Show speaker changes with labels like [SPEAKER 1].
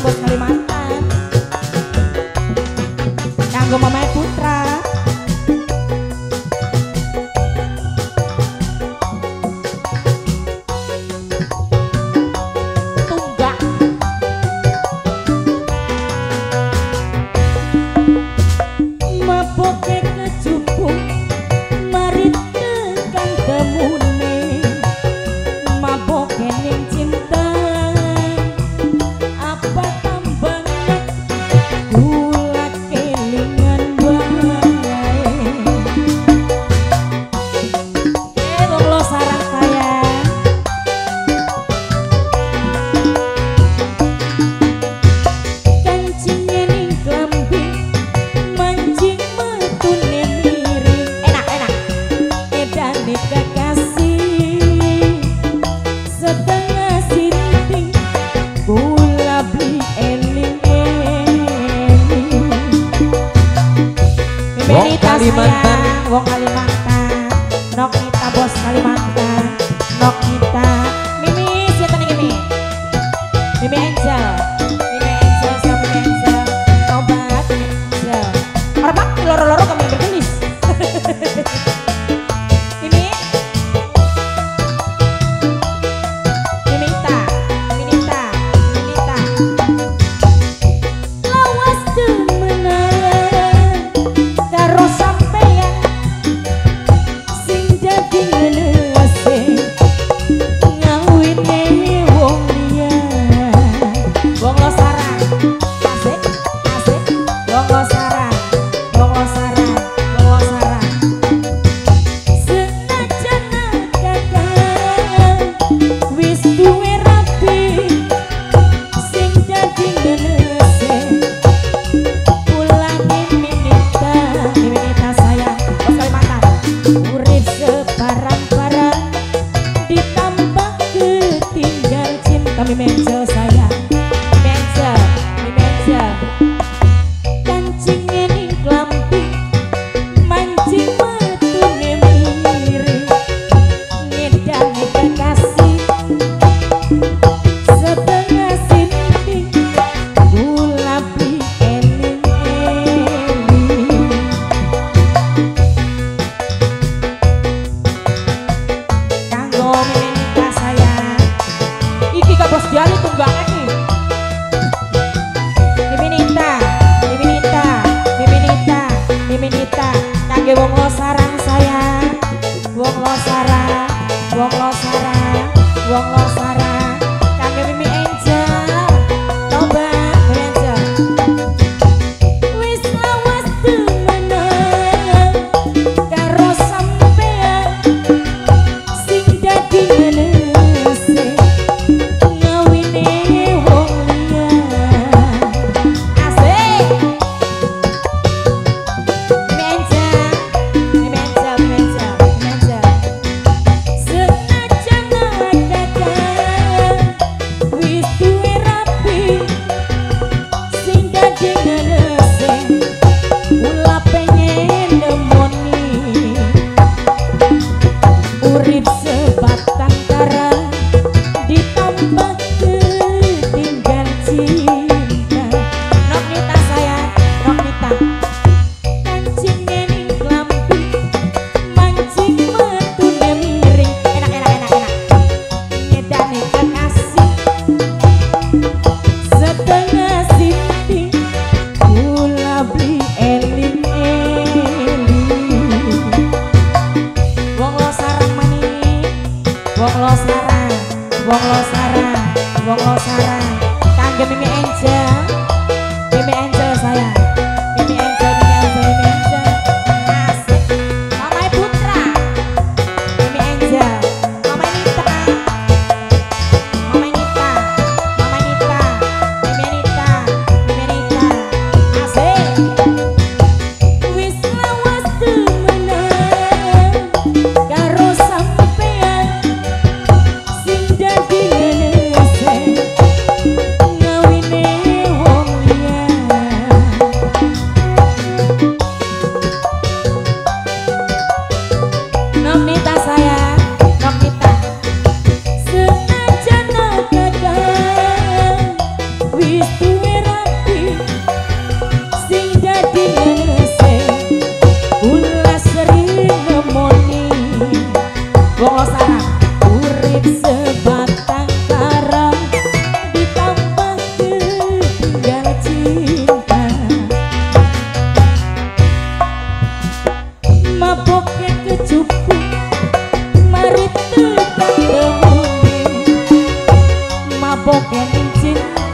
[SPEAKER 1] Bos Kalimantan. Kanggo Mama Putra. Tunggak. Mapoke kecukup marit tekan temune. Mapoke ning cinta apa tambangnya kula kelingan wae. Wong lo sarang sayang. Kancingnya ning klambi mancing metune miring. Enak-enak. Edane kekasih setengah sinting kula beli eling-eling.
[SPEAKER 2] Wong Kalimantan.
[SPEAKER 1] Wong Kalimantan. Nok kita bos Kalimantan. Nok kita. Mimi siapa nih Mimi? Mimi Angel. Mimi Angel sama Mimi Angel. Obat Angel. Ormak loro-loro kami bergelis. Mimi. Mimita. Minita. Minita. Lawas demenan karo sampeyan sing dadi ngelese ngawine wong liya. Wong lo sarang asik asik. Wong lo sarang. Wong lo sarang. Wong lo sarang. Senajan kakak wis duwe rapi sing dadi ngelese ulangi minita. Minita sayang Bos Kalimantan. Urip separang-parang ditambah ketinggal cinta. Mimengcel sayang. Mimengcel. Mimengcel. Kancingnya ning klambi mancing metune miring. Ngedane kekasih setengah sinting kula beli eling-eling. Kanggo Miminita sayang. Iki ka bos Diali tunggak iki. Miminita, Miminita, Miminita, Miminita. Kangge wong lo sarang sayang. Wong lo sarang, wong lo sarang, wong lo sarang. Kangge Mimi Angel. Tobat Mimi Angel. Wis lawas temenan karo sampeyan sing dadi ngelese ngawine wong liya. Asik. Mimi Angel. Mimi Angel, Mimi Angel, Mimi Angel. Senajan kakak wis duwe rapi sing dadi ngelese kula pengen nemoni urip sebatang kara ditambah ketinggal cinta. Nok Nita sayang. Nok Nita. Kancingnya ning klambi mancing metune miring. Enak enak enak enak. Ngedane kekasih setengah sinting kula beli eling-eling. Wong lo sarang mani. Wong lo sarang. Wong lo sarang. Wong lo sarang. Kangge Mimi Angel. Mimi Angel sayang. Mimi Angel, Mimi Angel, Mimi Angel. Asik. Mama Putra. Mimi Angel. Mama Nita. Mama Nita. Mama Nita. Mimi Nita. Mimi Nita. Asik. Wis lawas temenan karo sampeyan sing dadi ngelese ngawine boken izin